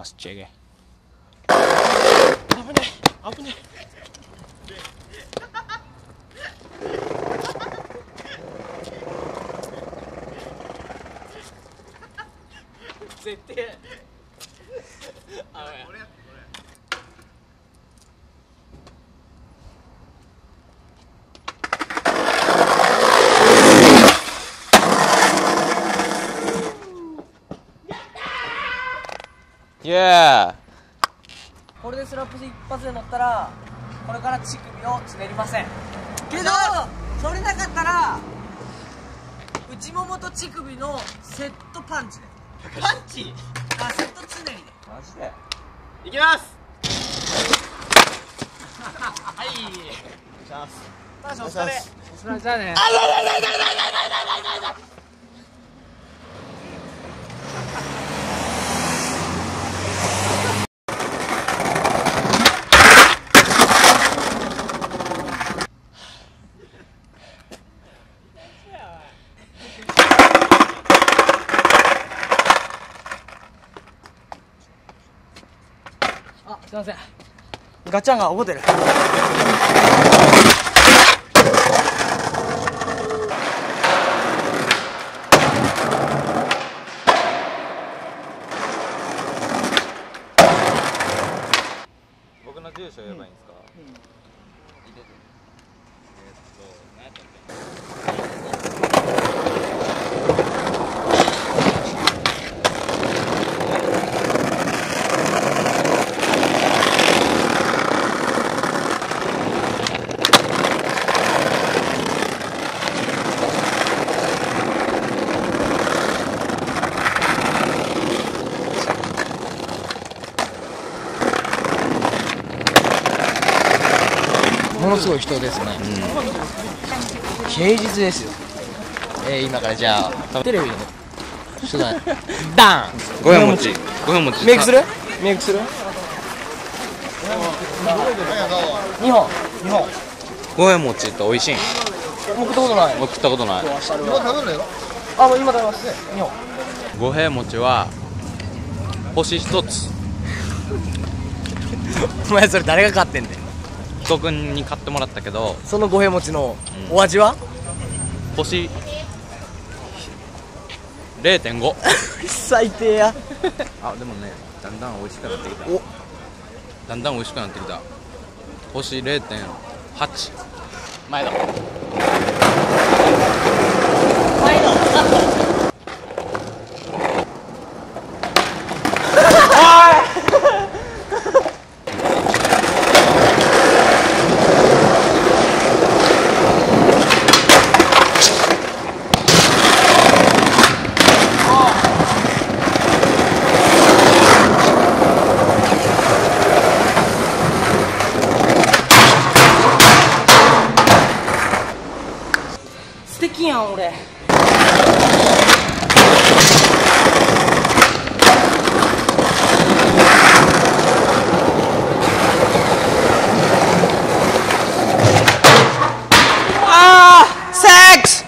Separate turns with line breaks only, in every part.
ますチェゲ。
危ね危ね絶対俺やって
イエーイ。
これでスラップ一発で乗ったらこれから乳首をつねりませんけど、それなかったら内ももと乳首のセットパンチで。
パンチ
あ、セットつねりで。
マジで
いきますはい
お疲れ。
それじゃあね。
あ、すいません。ガッチャンが怒ってる。
僕の住所言えばいいんですか？
ものすごい人ですね。芸術ですよ。今からじゃあテレビの取材ダン
五円餅。五円餅。
メイクする？メイクする？2本
五円餅って美味しいん？
もう食ったことない。
僕食ったことない。
今食べるよ。あ、もう今食べます2本。
五平餅は星一つ。
お前それ誰が買ってんだよ。
被告に買ってもらったけど、
その五平餅のお味は？
星 0.5。
最低や。
あ、でもね、だんだん美味しくなってきた。
お、
だんだん美味しくなってきた。星 0.8。前だ。
素敵やん俺。
セックス。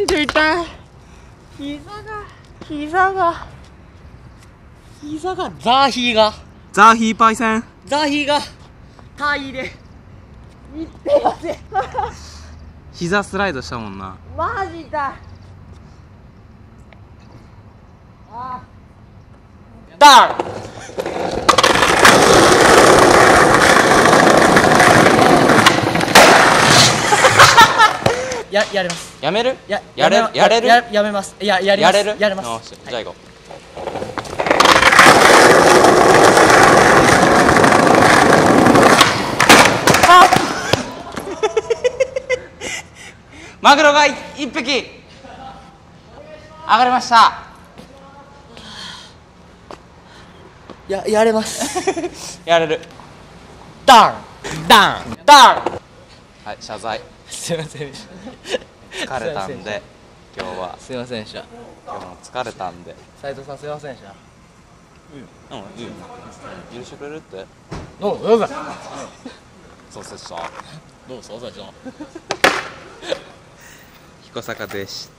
ちょ痛い。膝がザーヒーが
パイセン。
タイでいってません。
膝スライドしたもんな。
マジ痛い。ダウン。やります。
やめる？
や
れる？
やめます。やります。
やれる？
やります。
よし、じゃあ行こう。マグロが一匹上がりました。
やれます。
やれる。
ダウン。
はい、謝罪。
すいませんでした。
疲れたんで今日は
すいませんでした。
今日も疲れたんで。
斉藤さんすいませんでした。
いいよ。許してくれるって。
どうぞ。
そうせした。
どうぞ。
彦坂でした。